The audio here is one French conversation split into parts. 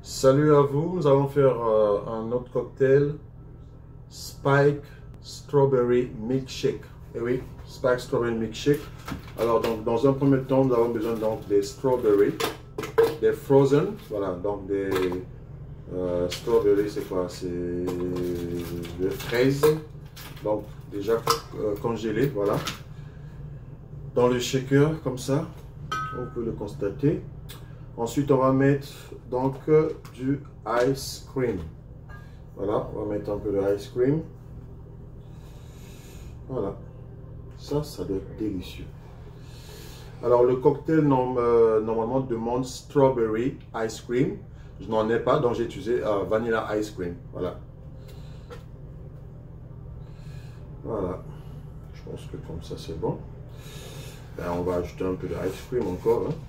Salut à vous, nous allons faire un autre cocktail, Spike Strawberry Milkshake. Et oui, Spike Strawberry Milkshake. Alors donc dans un premier temps, nous avons besoin donc des strawberries, des frozen, voilà, donc des strawberries, c'est quoi? C'est des fraises, donc déjà congelées, voilà. Dans le shaker comme ça, on peut le constater. Ensuite, on va mettre donc du ice cream. Voilà, on va mettre un peu de ice cream. Voilà, ça doit être délicieux. Alors, le cocktail normalement demande strawberry ice cream. Je n'en ai pas, donc j'ai utilisé vanilla ice cream. Voilà. Voilà, je pense que comme ça c'est bon. Ben, on va ajouter un peu de ice cream encore. Hein.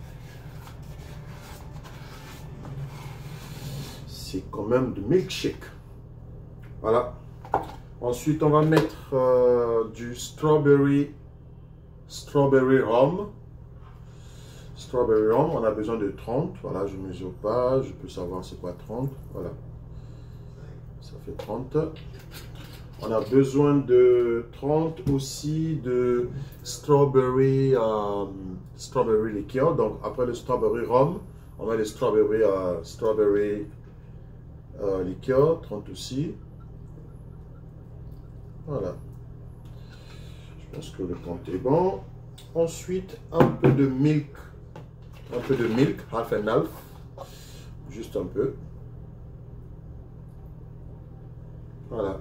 C'est quand même du milkshake. Voilà. Ensuite, on va mettre du strawberry rum. Strawberry rum, on a besoin de 30. Voilà, je ne mesure pas. Je peux savoir c'est quoi 30. Voilà. Ça fait 30. On a besoin de 30 aussi de strawberry liqueur. Donc, après le strawberry rum, on met le strawberry liqueur, 30 aussi. Voilà. Je pense que le compte est bon. Ensuite, un peu de milk. Un peu de milk, half and half. Juste un peu. Voilà.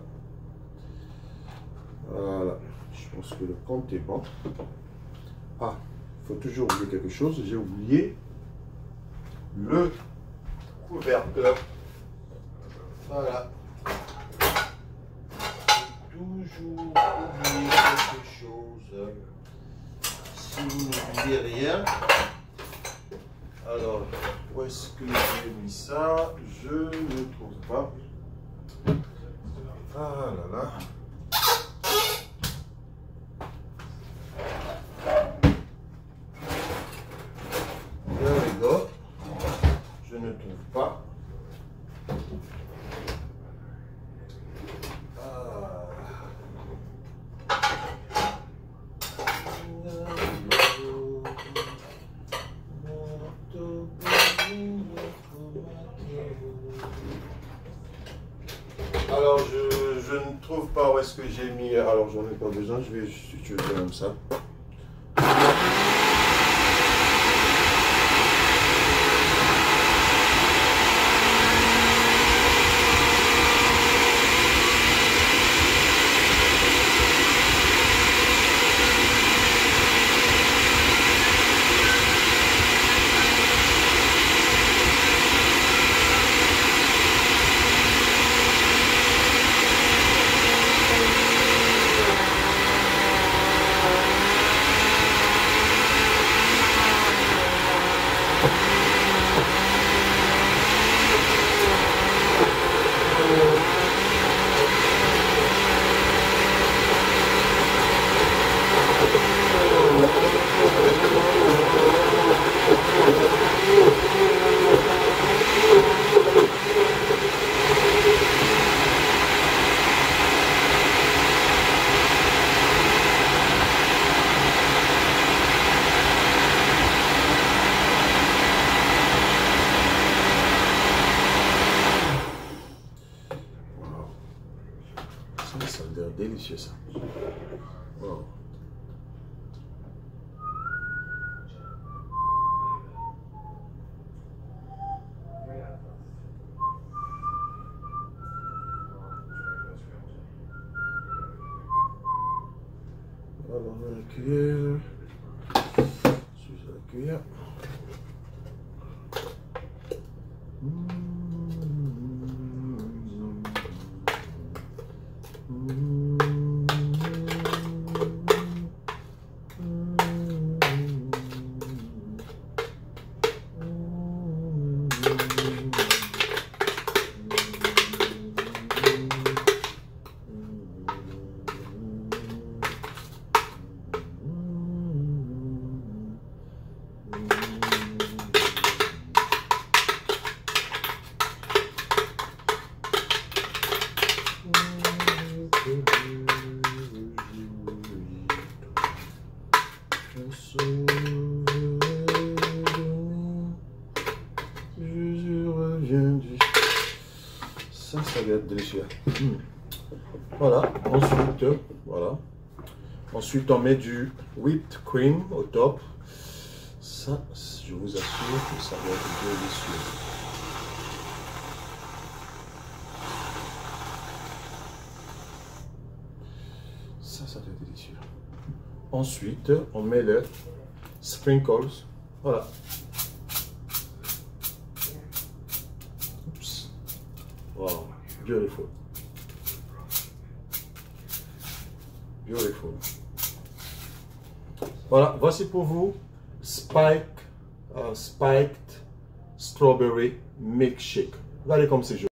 Voilà. Je pense que le compte est bon. Ah, il faut toujours oublier quelque chose. J'ai oublié le couvercle. Voilà. Toujours oublier quelque chose. Si vous n'oubliez rien, alors où est-ce que j'ai mis ça? Je ne trouve pas. Ah là là. There we go. Je ne trouve pas. Alors, je ne trouve pas où est-ce que j'ai mis. Alors, j'en ai pas besoin, je vais juste utiliser comme ça. Ça a l'air délicieux ça. Wow. Alors la cuillère. Sur la cuillère. bien du... Ça va être délicieux. Voilà, ensuite, voilà. Ensuite, on met du whipped cream au top. Ça, je vous assure que ça va être délicieux. Ça doit être délicieux. Ensuite, on met le sprinkles. Voilà. Oups. Wow, beautiful. Beautiful. Voilà, voici pour vous spiked strawberry milkshake. Regardez comme c'est joli.